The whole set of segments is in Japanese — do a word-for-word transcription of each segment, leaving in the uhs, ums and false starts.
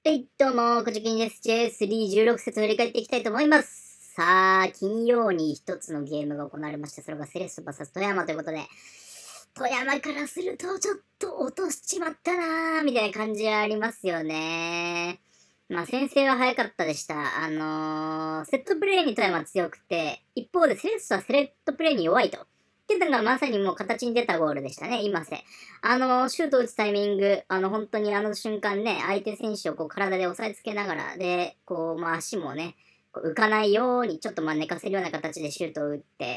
はい、どうも、こじきんです。ジェイスリーじゅうろく 節を振り返っていきたいと思います。さあ、金曜に一つのゲームが行われました。それがセレッソ ブイエス 富山ということで、富山からするとちょっと落としちまったなーみたいな感じはありますよね。まあ、先制は早かったでした。あのー、セットプレーに富山強くて、一方でセレッソはセレットプレーに弱いと。っていうのがまさにもう形に出たゴールでしたね、今せ。あの、シュート打つタイミング、あの、本当にあの瞬間ね、相手選手をこう体で押さえつけながら、で、こう、まあ足もね、こう浮かないように、ちょっとまあ寝かせるような形でシュートを打って、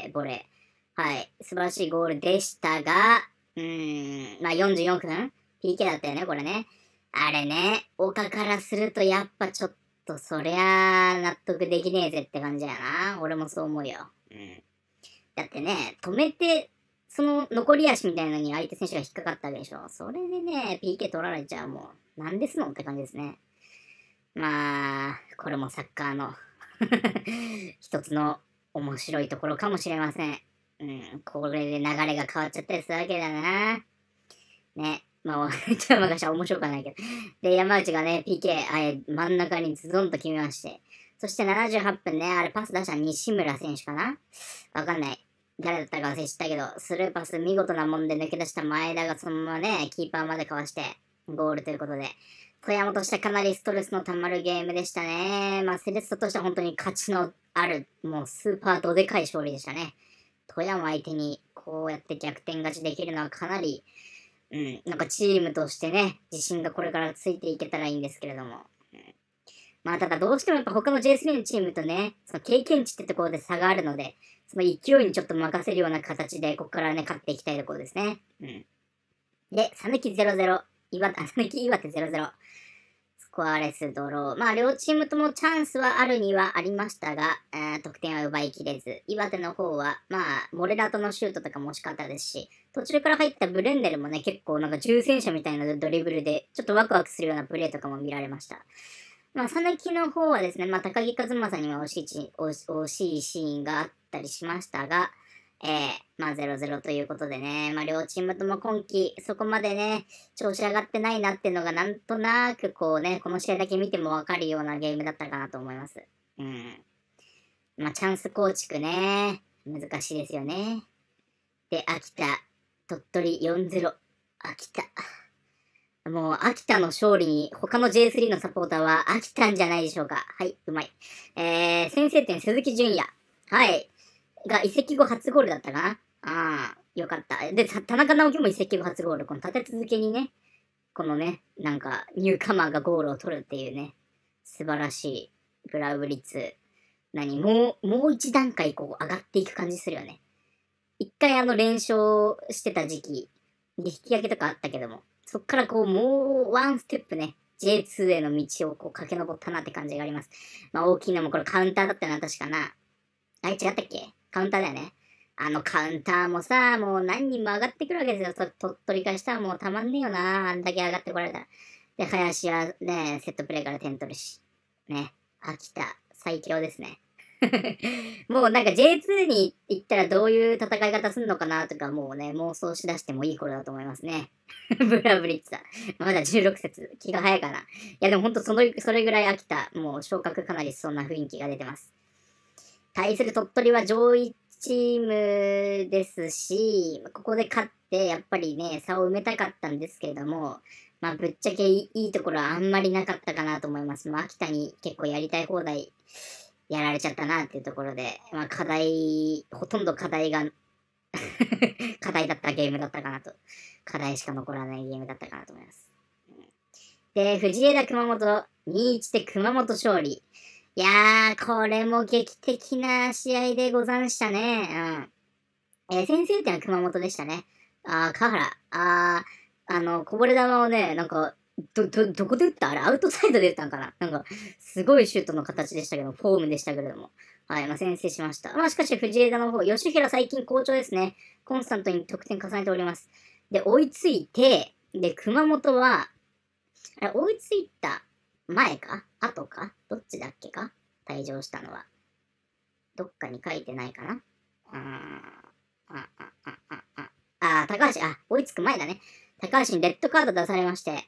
ボレー。はい、素晴らしいゴールでしたが、うーん、まあよんじゅうよんふん ピーケー だったよね、これね。あれね、岡からするとやっぱちょっとそりゃあ納得できねえぜって感じやな。俺もそう思うよ。うん。だってね、止めて、その残り足みたいなのに相手選手が引っかかったわけでしょ。それでね、ピーケー 取られちゃうもう、なんですのって感じですね。まあ、これもサッカーの一つの面白いところかもしれません。うん、これで流れが変わっちゃったりするわけだな。ね。まあ、ちょっと昔は面白くはないけど。で、山内がね、ピーケー、あれ、真ん中にズドンと決めまして。そしてななじゅうはっぷんね、あれパス出した西村選手かなわかんない。誰だったか忘れちゃったけど、スルーパス見事なもんで抜け出した前田がそのままね、キーパーまでかわして、ゴールということで、富山としてかなりストレスの溜まるゲームでしたね。まあ、セレッソとしては本当に勝ちのある、もうスーパーどでかい勝利でしたね。富山相手にこうやって逆転勝ちできるのはかなり、うん、なんかチームとしてね、自信がこれからついていけたらいいんですけれども。うん、まあ、ただどうしてもやっぱ他の ジェイスリー のチームとね、その経験値ってところで差があるので、その勢いにちょっと任せるような形で、ここからね、勝っていきたいところですね。うん。で、さぬきゼロゼロ、岩手、さぬき岩手ゼロゼロ、スコアレスドロー。まあ、両チームともチャンスはあるにはありましたが、えー、得点は奪いきれず、岩手の方は、まあ、モレラトのシュートとかも惜しかったですし、途中から入ったブレンデルもね、結構なんか重戦車みたいなドリブルで、ちょっとワクワクするようなプレーとかも見られました。まあ、さぬきの方はですね、まあ、高木和正には惜しいち惜し惜しいシーンがあったりしましたが、えー、まあ、ゼロゼロということでね、まあ、両チームとも今季、そこまでね、調子上がってないなっていうのが、なんとなくこうね、この試合だけ見てもわかるようなゲームだったかなと思います。うん。まあ、チャンス構築ね、難しいですよね。で、秋田、鳥取よんゼロ。秋田。もう、秋田の勝利に、他の ジェイスリー のサポーターは飽きたんじゃないでしょうか。はい、うまい。えー、先制点、鈴木純也。はい。が、移籍後初ゴールだったかな。ああ、よかった。で、田中直樹も移籍後初ゴール。この立て続けにね、このね、なんか、ニューカマーがゴールを取るっていうね、素晴らしい、ブラウブ率。何もう、もう一段階こう上がっていく感じするよね。一回あの連勝してた時期で引き分けとかあったけども、そっからこうもうワンステップね、ジェイツー への道をこう駆け上ったなって感じがあります。まあ大きいのもこれカウンターだったな、確かな。あれ違ったっけカウンターだよね。あのカウンターもさ、もう何人も上がってくるわけですよ。鳥取からしたらもうたまんねえよな。あんだけ上がってこられたら。で、林はね、セットプレーから点取るし。ね。秋田、最強ですね。もうなんか ジェイツー に行ったらどういう戦い方するのかなとかもうね、妄想しだしてもいい頃だと思いますね。ブラブリッツだ。まだじゅうろく節。気が早いかな。いやでもほんとその、それぐらい飽きた。もう昇格かなりしそうな雰囲気が出てます。対する鳥取は上位チームですし、ここで勝ってやっぱりね、差を埋めたかったんですけれども、まあぶっちゃけいいところはあんまりなかったかなと思います。まあ秋田に結構やりたい放題やられちゃったなっていうところで、まあ課題、ほとんど課題が課題だったゲームだったかなと。課題しか残らないゲームだったかなと思います。で、藤枝熊本、にいちで熊本勝利。いやー、これも劇的な試合でござんしたね。うん。えー、先制点は熊本でしたね。あー、河原。あー、あの、こぼれ球をね、なんか、ど、ど、どこで打ったあれアウトサイドで打ったんかななんか、すごいシュートの形でしたけど、フォームでしたけれども。はい、まあ、先制しました。まあ、しかし、藤枝の方、吉平最近好調ですね。コンスタントに得点重ねております。で、追いついて、で、熊本は、あれ、追いついた前か後かどっちだっけか退場したのは。どっかに書いてないかなあー、あ、あ、あ、あ、あ、あ、高橋、あ、追いつく前だね。高橋にレッドカード出されまして。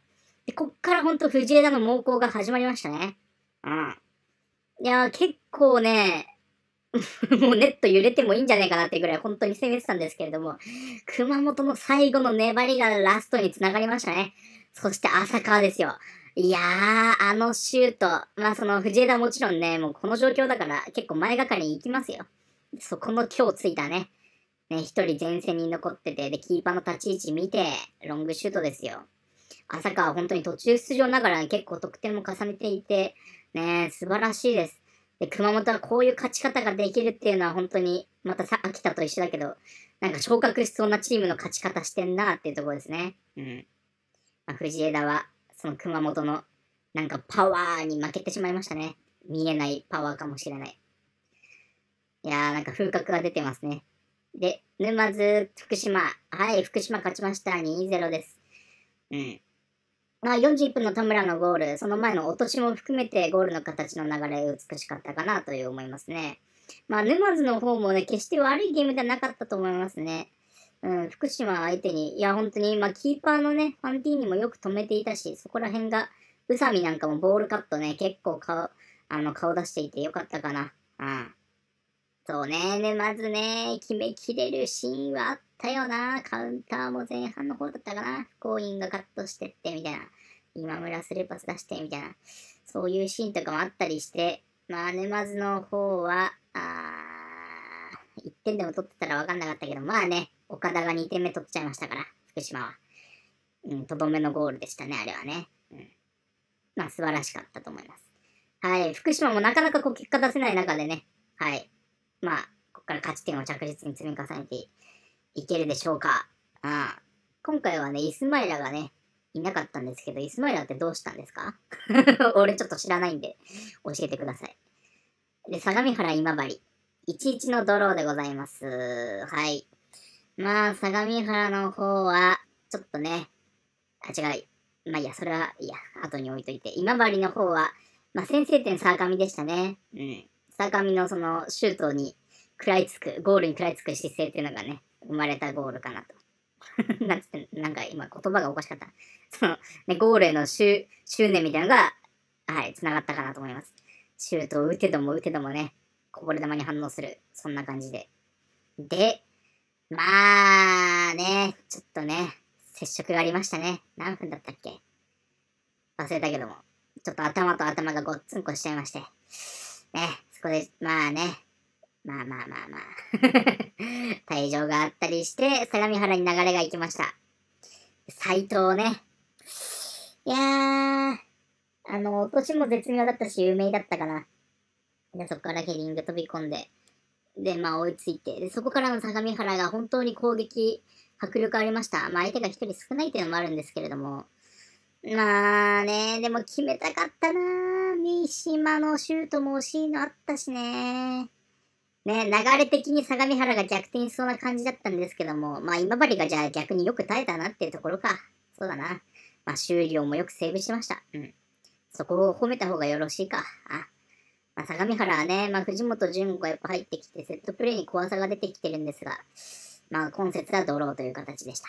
で、こっからほんと藤枝の猛攻が始まりましたね。うん。いやー、結構ね、もうネット揺れてもいいんじゃないかなってぐらい本当に攻めてたんですけれども、熊本の最後の粘りがラストに繋がりましたね。そして浅川ですよ。いやー、あのシュート。まあその藤枝はもちろんね、もうこの状況だから結構前がかりに行きますよ。そこの今日ついたね。ね、一人前線に残ってて、で、キーパーの立ち位置見て、ロングシュートですよ。浅川は本当に途中出場ながら結構得点も重ねていて、ね、素晴らしいです。で、熊本はこういう勝ち方ができるっていうのは本当に、またさ、秋田と一緒だけど、なんか昇格しそうなチームの勝ち方してんなっていうところですね。うん。まあ、藤枝は、その熊本の、なんかパワーに負けてしまいましたね。見えないパワーかもしれない。いやー、なんか風格が出てますね。で、沼津、福島。はい、福島勝ちました。にたいゼロです。うん。まあ、よんじゅういっぷんの田村のゴール、その前の落としも含めてゴールの形の流れ美しかったかなという思いますね。まあ、沼津の方もね、決して悪いゲームではなかったと思いますね。うん、福島相手に、いや、本当に、まあ、キーパーのね、ファンティーニもよく止めていたし、そこら辺が、宇佐美なんかもボールカットね、結構顔、あの、顔出していてよかったかな。うん。そうね、で、まずね、決めきれるシーンはあったよな。カウンターも前半の方だったかな。不幸員がカットしてって、みたいな。今村スルーパス出して、みたいな。そういうシーンとかもあったりして、まあ、沼津の方は、あー、いってんでも取ってたらわかんなかったけど、まあね、岡田がにてんめ取っちゃいましたから、福島は。うん、とどめのゴールでしたね、あれはね。うん。まあ、素晴らしかったと思います。はい、福島もなかなかこう結果出せない中でね、はい。まあ、ここから勝ち点を着実に積み重ねていけるでしょうか。ああ、今回はね、イスマイラがね、いなかったんですけど、イスマイラってどうしたんですか？俺ちょっと知らないんで、教えてください。で、相模原今治。いちいちのドローでございます。はい。まあ、相模原の方は、ちょっとね、あ、違う。まあいいや、それは、いいや、後に置いといて。今治の方は、まあ先制点相模でしたね。うん。相模のその、シュートに食らいつく、ゴールに食らいつく姿勢っていうのがね、生まれたゴールかなと。なんつって、なんか今言葉がおかしかった。その、ね、ゴールへの執執念みたいなのが、はい、繋がったかなと思います。シュートを打てども打てどもね、こぼれ球に反応する。そんな感じで。で、まあね、ちょっとね、接触がありましたね。何分だったっけ忘れたけども。ちょっと頭と頭がごっつんこしちゃいまして。ね、そこで、まあね、まあまあまあまあ。退場があったりして、相模原に流れが行きました。斎藤ね。いやー、あの、落としも絶妙だったし、有名だったかな。で、そこからヘディング飛び込んで、で、まあ追いついて、で、そこからの相模原が本当に攻撃、迫力ありました。まあ相手が一人少ないっていうのもあるんですけれども、まあね、でも決めたかったなぁ。三島のシュートも惜しいのあったしね。ね、流れ的に相模原が逆転しそうな感じだったんですけども、まあ今治がじゃあ逆によく耐えたなっていうところか。そうだな。まあ終了もよくセーブしました。うん。そこを褒めた方がよろしいか。あ。まあ、相模原はね、まあ藤本純子がやっぱ入ってきて、セットプレーに怖さが出てきてるんですが、まあ今節はドローという形でした。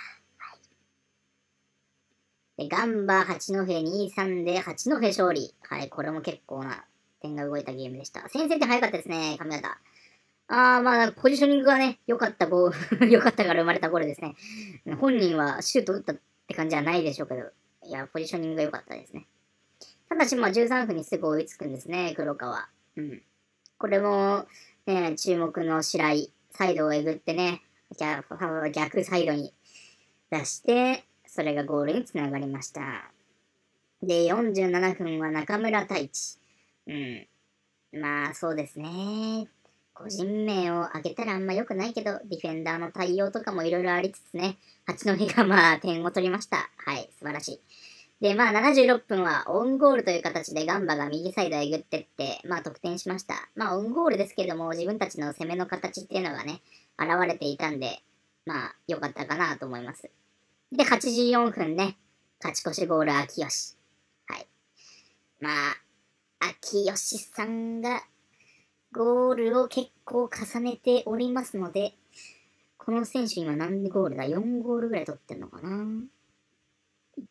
で、ガンバ八戸にたいさんで八戸勝利。はい、これも結構な点が動いたゲームでした。先制点早かったですね、神形。あー、まあ、ポジショニングがね、良かったゴール、良かったから生まれたゴールですね。本人はシュート打ったって感じはないでしょうけど、いや、ポジショニングが良かったですね。ただし、まあ、じゅうさんぷんにすぐ追いつくんですね、黒川。うん。これも、ね、注目の白井、サイドをえぐってね、逆逆サイドに出して、それがゴールにつながりました。で、よんじゅうななふんは中村太一。うん。まあ、そうですね。個人名を挙げたらあんま良くないけど、ディフェンダーの対応とかもいろいろありつつね、八戸がまあ点を取りました。はい、素晴らしい。で、まあななじゅうろっぷんはオウンゴールという形でガンバが右サイドへぐってって、まあ得点しました。まあオウンゴールですけども、自分たちの攻めの形っていうのがね、現れていたんで、まあ良かったかなと思います。で、はちじゅうよんふんね、勝ち越しゴール秋吉。はい。まあ、秋吉さんがゴールを結構重ねておりますので、この選手今何ゴールだ ?よん ゴールぐらい取ってんのかな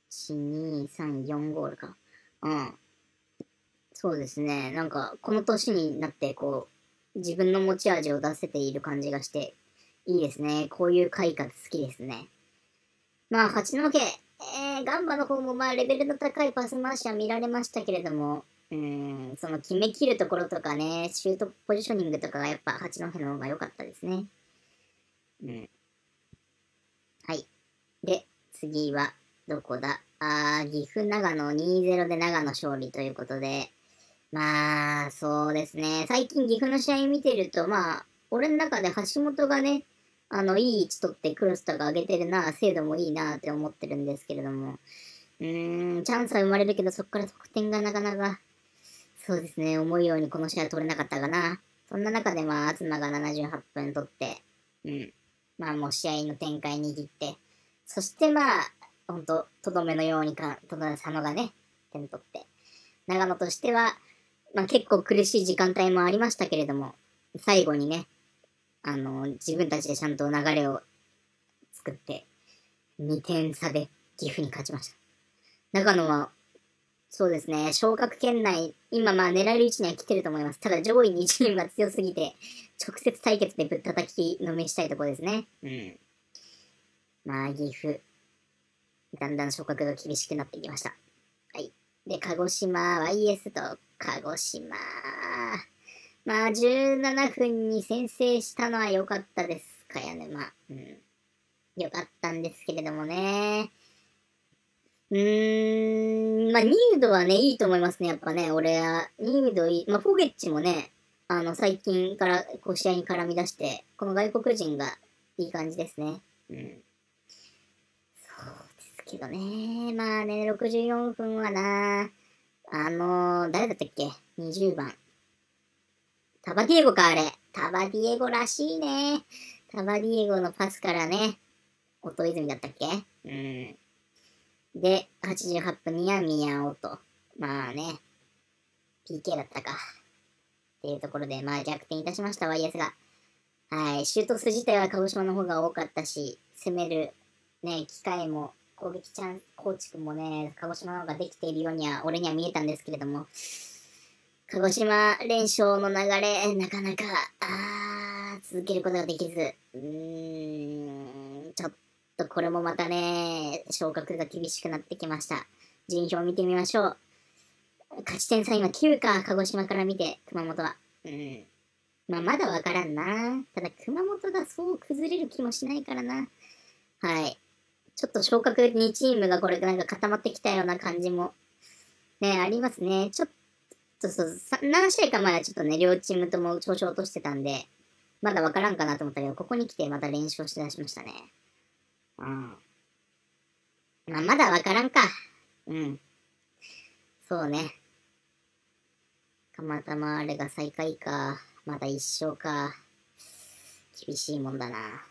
いち、に、さん、よんゴールか。うん。そうですね。なんか、この年になって、こう、自分の持ち味を出せている感じがして、いいですね。こういう回活好きですね。まあ、八戸、えー、ガンバの方もまあ、レベルの高いパス回しは見られましたけれども、うーん、その決め切るところとかね、シュートポジショニングとかがやっぱ八戸の方が良かったですね。うん。はい。で、次は、どこだあー、岐阜長野にたいゼロで長野勝利ということで、まあ、そうですね。最近岐阜の試合見てると、まあ、俺の中で橋本がね、あの、いい位置取ってクロスとか上げてるな、精度もいいなって思ってるんですけれども、うーん、チャンスは生まれるけど、そこから得点がなかなか、そうですね、思うようにこの試合取れなかったかな。そんな中で、まあ、東がななじゅうはっぷん取って、うん。まあ、もう試合の展開握って、そしてまあ、ほんと、とどめのようにか、とどめ佐野がね、点取って。長野としては、まあ結構苦しい時間帯もありましたけれども、最後にね、あの、自分たちでちゃんと流れを作って、にてん差で岐阜に勝ちました。長野は、そうですね、昇格圏内、今まあ狙える位置には来てると思います。ただ上位にチームが強すぎて、直接対決でぶったたきのめしたいところですね。うん。まあ岐阜、だんだん昇格が厳しくなってきました。はい。で、鹿児島 ワイエス と鹿児島。まあ、じゅうななふんに先制したのは良かったです。茅沼。うん。良かったんですけれどもね。うーん、まあ、ニードはね、いいと思いますね、やっぱね。俺は、ニードいい。まあ、フォゲッチもね、あの、最近から、こう、試合に絡み出して、この外国人がいい感じですね。うん。そうですけどね。まあね、ろくじゅうよんふんはな、あのー、誰だったっけ ?にじゅう 番。タバディエゴか、あれ。タバディエゴらしいね。タバディエゴのパスからね、音泉だったっけうん。で、はちじゅうはっぷんには宮尾と。まあね、ピーケー だったか。っていうところで、まあ逆転いたしました、ワイエス が。はい、シュート数自体は鹿児島の方が多かったし、攻める、ね、機会も、攻撃チャンス、コーチ君もね、鹿児島の方ができているようには、俺には見えたんですけれども、鹿児島連勝の流れ、なかなか、あー、続けることができず、うーん、ちょっとこれもまたね、昇格が厳しくなってきました。順位表を見てみましょう。勝ち点さん今きゅうか、鹿児島から見て、熊本は。うん。まあ、まだわからんな。ただ、熊本がそう崩れる気もしないからな。はい。ちょっと昇格にチームがこれなんか固まってきたような感じも、ね、ありますね。ちょっと、そう、何試合か前はちょっとね、両チームとも調子を落としてたんで、まだわからんかなと思ったけど、ここに来てまた連勝して出しましたね。うん。まあ、まだわからんか。うん。そうね。たまたまあれが最下位か。まだ一勝か。厳しいもんだな。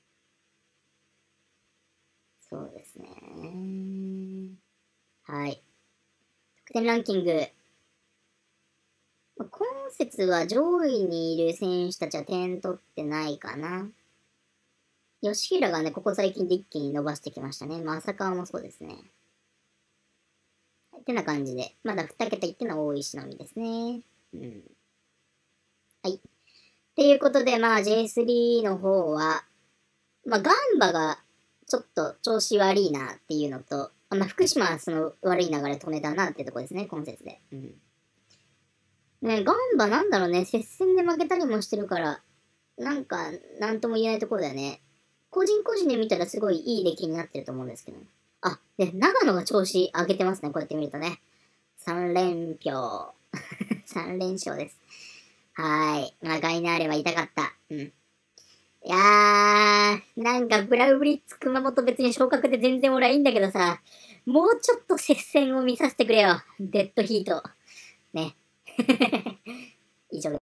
そうですね。はい。得点ランキング。今節は上位にいる選手たちは点取ってないかな。吉平がね、ここ最近で一気に伸ばしてきましたね。まあ、浅川もそうですね。ってな感じで、まだに桁いってのは大石のみですね。うん。はい。っていうことで、まあ ジェイスリー の方は、まあガンバがちょっと調子悪いなっていうのと、まあ福島はその悪い流れ止めたなっていうところですね、今節で。うん。ね、ガンバなんだろうね、接戦で負けたりもしてるから、なんか、なんとも言えないところだよね。個人個人で見たらすごいいい出来になってると思うんですけど。あ、で、長野が調子上げてますね、こうやって見るとね。さん連票。さん連勝です。はーい。まあ、ガイナーレは痛かった。うん。いやー、なんかブラウブリッツ熊本別に昇格で全然俺はいいんだけどさ、もうちょっと接戦を見させてくれよ。デッドヒート。ね。以上です。